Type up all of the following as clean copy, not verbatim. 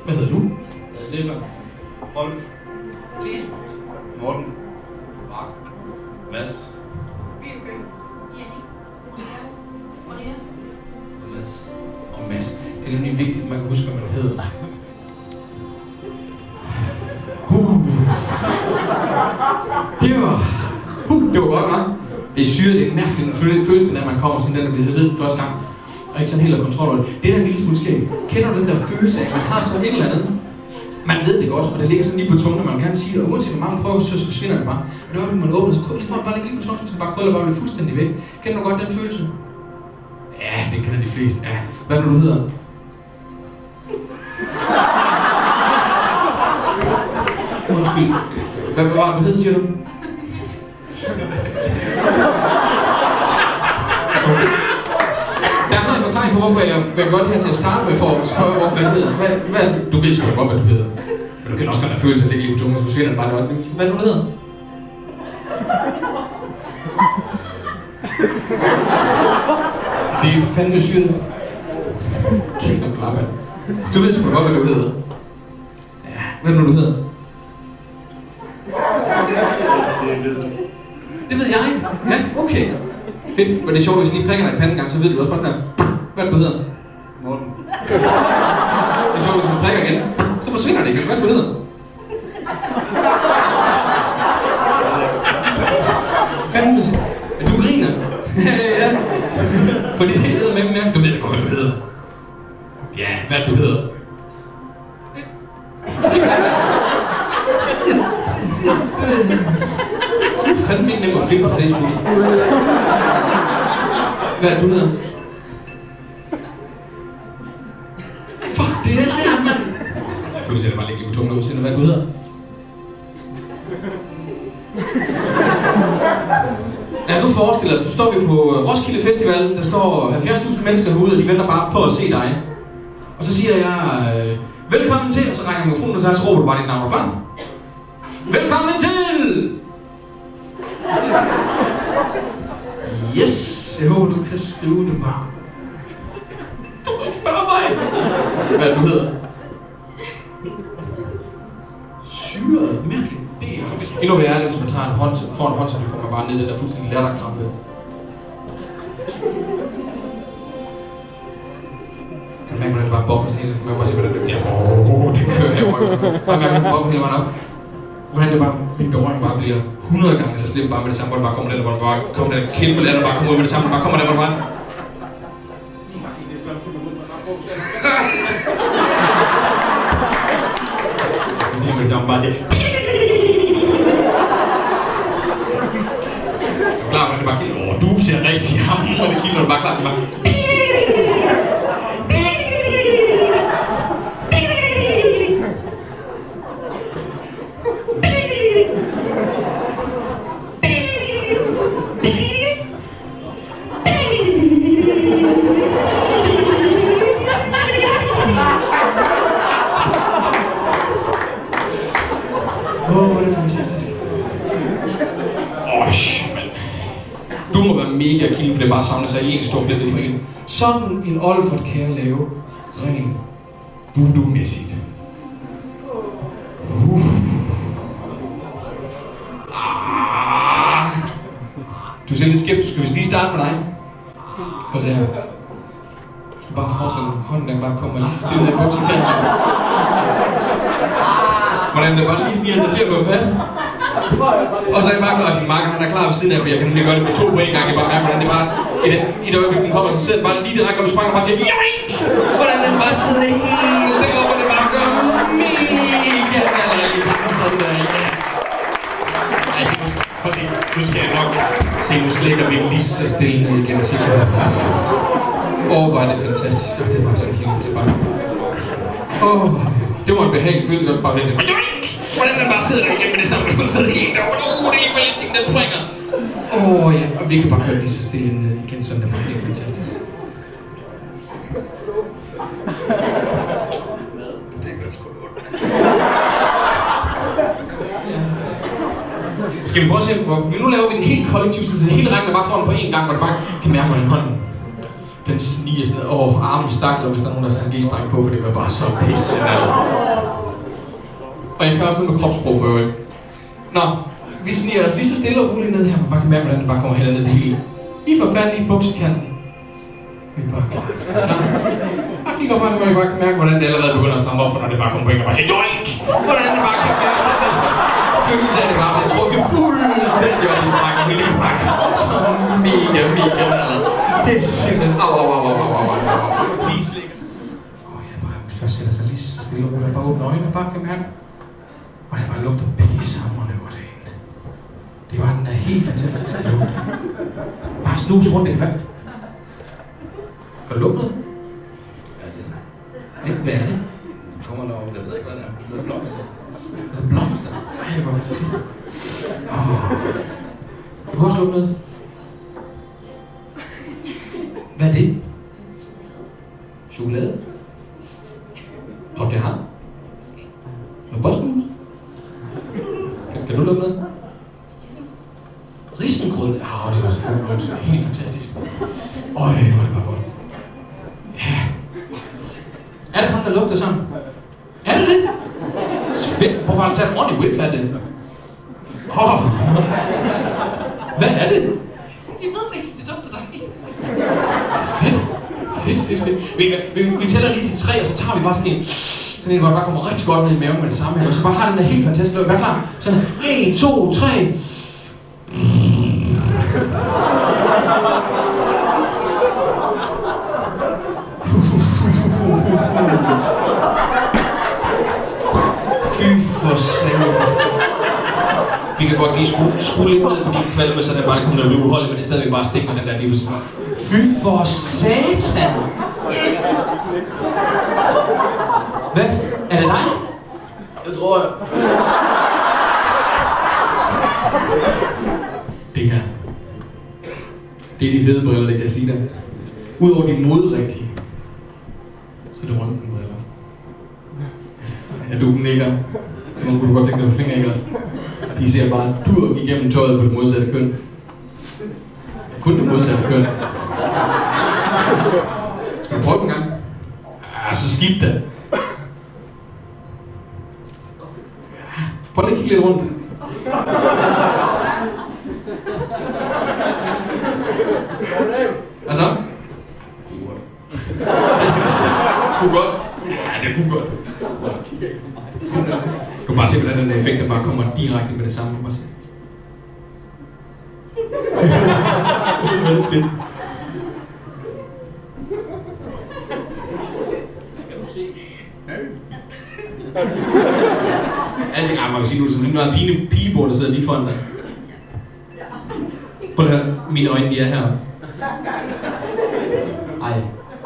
Hvad hedder du? Jeg hedder Stefan. Rolf. Lene. Morten. Mark. Mads. Vibeke. Jannik. Maria. Mads. Og Mads. Det er nemlig vigtigt, at man kan huske, hvad man hedder. Det var godt, hva'? Det er syret, det er en mærkelig følelse, når man kommer sådan den, der bliver ved første gang. Og ikke sådan helt af kontrol over det. Det er der en lille smule skægt. Kender du den der følelse af, at man har sådan et eller andet? Man ved det godt, og det ligger sådan lige på tungen, og man kan sige det. Og uanset hvor mange prøver, så forsvinder det bare. Og det er jo, man åbner, så ligesom man bare ligger lige på tungen, så det bare krøller bare bliver fuldstændig væk. Kender du godt den følelse? Ja, det kender de fleste. Ja. Hvad er det, du hedder? Undskyld. Hvad var du hed, siger du? Der har jeg forklaring på, hvorfor jeg vil godt her til at starte med for at spørge, hvad du hedder. Du ved sgu da godt, hvad du hedder. Men du kan også godt have følelsen, at det ligger i tungen, så forsvinder det bare det. Hvad er det, du hedder? Det er fandme syret. Kæft nok for arbejde. Du ved sgu da godt, hvad du hedder. Ja, hvad er det nu, du hedder? Det ved du. Det ved jeg. Ja, okay. Fedt. Men det er sjovt, hvis jeg lige prikker dig i panden en gang, så ved du også bare sådan her. Hvad er det, du hedder? Morten. Det er sjovt, hvis man prikker igen, så forsvinder det ikke. Hvad er det, du hedder? Fanden, du griner. Ja. På det hedder med dem. Du ved godt, hvad du hedder. Ja, hvad er det, du hedder? Det er fandme ikke nemt at finde på Facebook. Hvad er det, du hedder? Fuck, det er svært, mand! Jeg føler, at det bare ligger på tungen derude. Hvad er det, du hedder? Lad os nu forestille os, nu står vi på Roskilde Festival. Der står 70.000 mennesker herude, og de venter bare på at se dig. Og så siger jeg, velkommen til, og så rækker mikrofonen, og så råber du bare dit navn, og klar? Velkommen til! Yes! Jeg håber, du kan skrive det bare. Du må ikke spørge mig! Hvad er det, du hedder? Syret? Mærkeligt. Det er endnu værre, hvis man tager en hånd, får en hånd, så det kommer bare ned i den der fuldstændig latterkrampe. Kan du mærke, hvordan det bare bobber sådan helt? Man kan bare se, hvordan det bliver. Det kører her over. Bare mærke, hvordan det bobber hele vejen op. Hvordan det bare, min berøring bare bliver 100 gange så slemt bare med det samme, hvor det bare kommer den, hvor det bare kommer den kæmpe latter, bare kommer ud med det samme, bare kommer der, hvor det bare... Det er med det samme, bare siger... Klar, hvordan det bare kigger, du ser rigtig hammer, og det kigger, når du bare klar til bare... Hvor er det fantastisk. Mand. Du må være mega kilden, for det bare samler sig i en stor blæt på en. Sådan en Olfert kan jeg lave ren voodoo-mæssigt. Du ser lidt skeptisk. Skal vi lige starte med dig? Prøv at se her. Du skal bare forestille dig, hånden den bare kommer lige stille i buksekanten. Hvordan det bare lige sniger sig til at få fat. Og så er det bare klar, at din makker han er klar ved siden af, for jeg kan nemlig gøre det med 2 på en gang. Jeg bare mærker, hvordan det bare i det øjeblik, den kommer, så sidder den bare lige direkte op i sprangen og bare siger joink! Hvordan den bare sidder helt deroppe, og det bare gør mega nærligt. Sådan der, ja. Altså, prøv at se, nu skal jeg nok se, nu slækker vi lige så stille ned igen og siger, hvor er det fantastisk, og det er bare sådan helt tilbage. Det var en behagelig følelse, at bare vente til mig. Hvordan den bare sidder der igen med det samme, man sidder helt derovre. Det er lige realistisk, den springer. Ja, og vi kan bare køre lige så stille ned igen, sådan det var helt fantastisk. Det gør sgu ondt. Skal vi prøve at se, nu laver vi en helt kollektiv, så hele rækken er bare foran på én gang, hvor du bare kan mærke, hvordan hånden Den sniger sådan, armen stakler, hvis der er nogen, der har sådan en G-streng på, for det gør bare så pisse. Og jeg kan også noget med kropssprog for øvrigt. Nå, vi sniger os lige så stille og roligt ned her, man bare kan mærke, hvordan det bare kommer hen ned det hele. I får fat i buksekanten. Vi er bare klar. Og kigger bare, så man bare kan mærke, hvordan det allerede begynder at stramme op, for når det bare kommer på en og bare siger joink! Hvordan det bare kan mærke følelse af det bare, jeg tror, det er fuldstændig op i sparken, og hele bakken. Så mega nærmere. Det er simpelthen lige slikker. Jeg bare først sætter sig lige så stille og roligt, bare åbner øjnene og bare kan mærke, og det bare lugter pissehamrende godt derinde. Det var den der helt fantastiske lugt. Bare snus rundt i fald. Kan du lugte noget? Ja, hvad er det? Det kommer når, jeg ved ikke hvad det er. Det er blomster. Det er blomster? Ej, hvor fedt. Kan du også lugte noget? Hvad er det? Chokolade? Tror du det er ham? Noget bosmus? Kan du lugte noget? Risengrød? Det er også en god lugt. Det er helt fantastisk. Hvor er det bare godt. Ja. Er det ham, der lugter sådan? Er det det? Fedt. Prøv bare at tage et ordentligt whiff af det. Hvad er det? Jeg ved det ikke, det dufter dig. Fedt. Vi tæller lige til 3, og så tager vi bare sådan en, hvor det bare kommer rigtig godt ned i maven med det samme. Og så bare har den der helt fantastisk lugt. Vær klar? Sådan 1, 2, 3. Fy for satan. Vi kan godt lige skrue lidt ned, fordi kvalme, så det bare kommer til at blive uholdeligt, men det er stadigvæk bare stik med den der dibelse. Fy for satan! Hvad? Er det dig? Jeg tror, Det her. Det er de fede briller, det kan jeg sige dig. Udover de modrigtige, så er det røntgenbriller. Ja, du nikker. Så nogle kunne du godt tænke dig på fingre, ikke også? De ser bare dur igennem tøjet på det modsatte køn. Kun det modsatte køn. Skal du prøve den gang? Ja, så skidt da. Prøv lige at kigge lidt rundt. Hvad så? Kunne godt. Ja, det kunne godt. Du kan bare se, hvordan den effekt, der bare kommer direkte med det samme. Du kan bare se. Det er fedt. Kan du se? Jeg tænker, man kan sige, du er sådan en meget pigebord, der sidder lige foran dig. Prøv at høre, mine øjne, de er heroppe. Ej.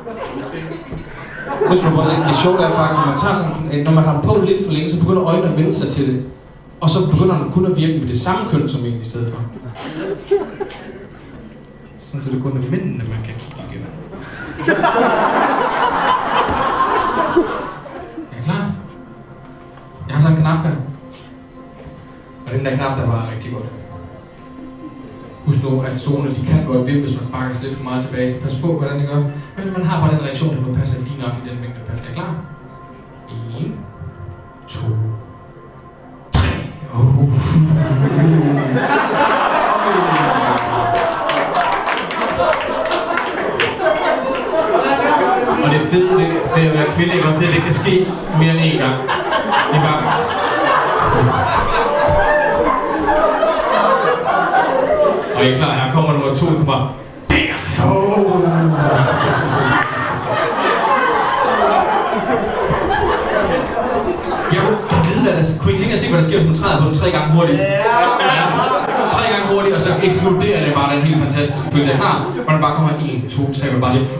Nu skal du prøve at se, det sjove er faktisk, når man har på lidt for længe, så begynder øjnene at vende sig til det. Og så begynder man kun at virke med det samme køn som en i stedet for. Sådan så det kun er mændene, man kan kigge igennem. Er I klar? Jeg har sådan en knap her. Og den der knap, der var rigtig godt. Husk nu, at zonerne de kan godt vippe, hvis man sparker sig lidt for meget tilbage, så pas på, hvordan det gør. Men man har bare den reaktion, der nu passer lige nok i den mængde, der passer. Er I klar? 1, 2, 3. Og det fede ved at være kvinde, ikke også? Det kan ske mere end en gang. Det er bare... Og I er klar, her kommer nummer 2, der kommer der! Jeg kan vide, hvad der... Kunne I tænke at se, hvad der sker, hvis man træder på den 3 gange hurtigt? Ja. 3 gange hurtigt, og så eksploderer det bare den helt fantastiske følelse. Er I klar? Hvor den bare kommer 1, 2, 3, og man bare siger...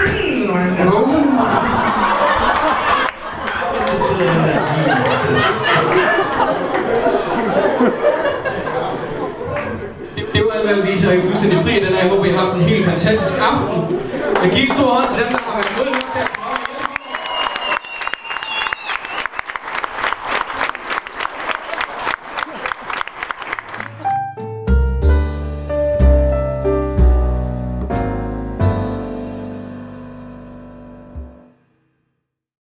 Det var alt, hvad jeg viser, og jeg er fuldstændig fri af den her. Jeg håber, I har haft en helt fantastisk aften. Jeg giver en stor hånd til dem, der har været